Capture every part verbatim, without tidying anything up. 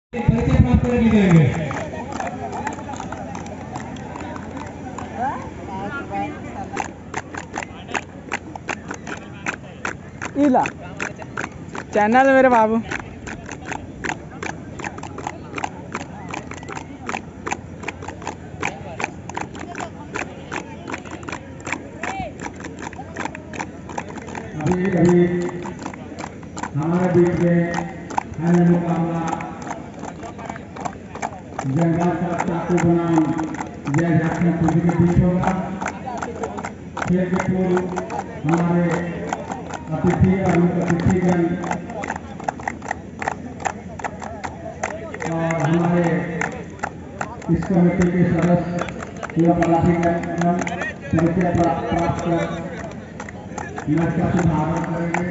परिचय प्राप्त कर लिए जाएंगे। इला चैनल मेरे बाबू अभी अभी हमारे बीच में फाइनल मुकाबला जयराम का चाकू बनाम जय झारखंड पुलिस के बीच होगा। खेल के पूर्व हमारे अतिथि और अतिथिगण और हमारे इस कमेटी के सदस्य एवं पदाधिकारीगण परिचय प्राप्त कर मैच का शुभारंभ करेंगे।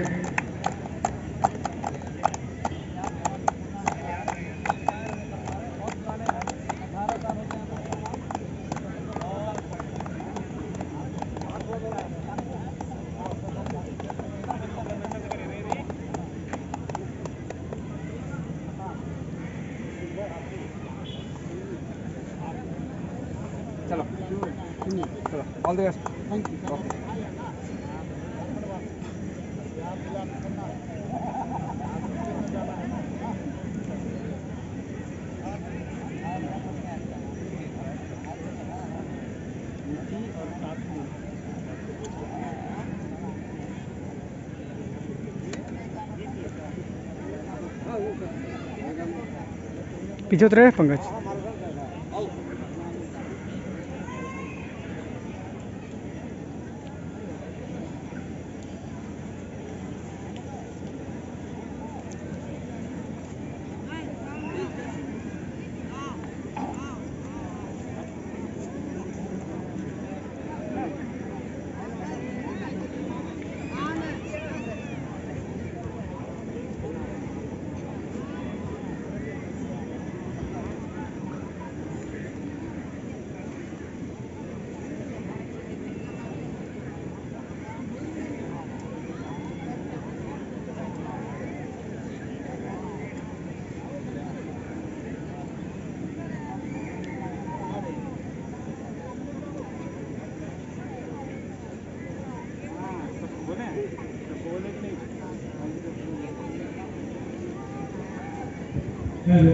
चलो चलो all the best. Thank you. Okay पीछे उतरे पंकज। हेलो,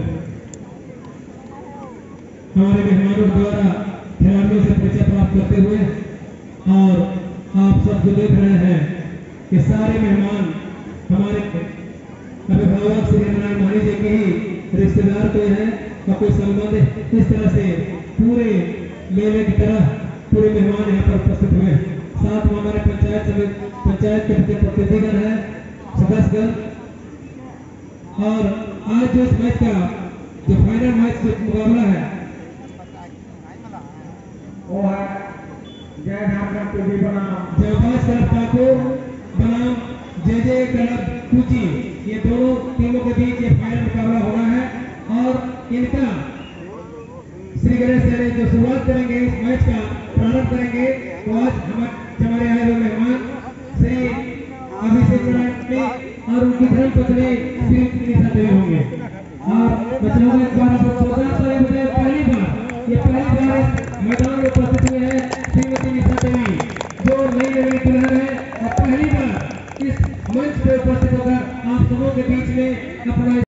हमारे मेहमानों द्वारा खिलाड़ियों से परिचय प्राप्त करते हुए और आप सब जो देख रहे हैं कि सारे मेहमान हमारे अभिभावक श्री नारायण मानी जी के ही रिश्तेदार कोई है और कोई संबंध, इस तरह से पूरे मेले की तरह पूरे मेहमान यहाँ पर उपस्थित हुए। साथ में हमारे पंचायत समिति पंचायत के प्रतिनिधिगण है, सदस्यगण, और आज जो इस मैच का जो फाइनल मैच जो मुकाबला है वो है जय झारखंड पुलिस बनाम जयबाज क्लब ठाकुर बनाम जय जय क्लब कुची। ये दोनों टीमों के बीच ये फाइनल मुकाबला होना है और इनका श्री गणेश से जो शुरुआत करेंगे, इस मैच का प्रारंभ करेंगे, तो आज हमारे आए हुए मेहमान श्री अभिषेक और उनकी धर्म पत्नी श्री होंगे। और बच्चों ने बारह सौ चौदह सौ पहली बार ये पहली बार मैदान में उपस्थित हुए हैं श्रीमती निशा देवी, जो नई नई दुल्हन है और पहली बार इस मंच पे उपस्थित होकर आप सबों के बीच में अपना